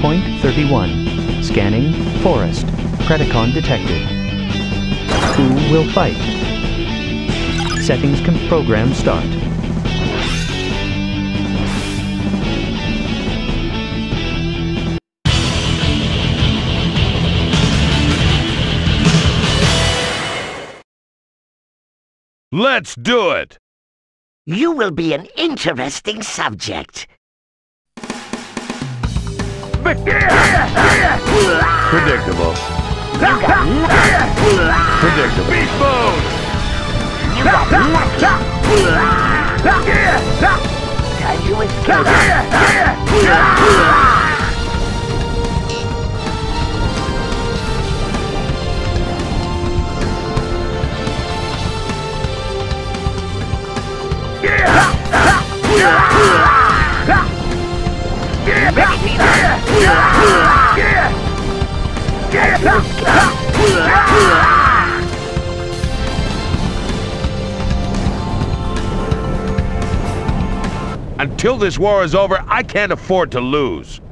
Waypoint 31. Scanning forest. Predacon detected. Who will fight? Settings program start. Let's do it! You will be an interesting subject. Predictable. Predictable. Beast mode! Time to escape. Until this war is over, I can't afford to lose.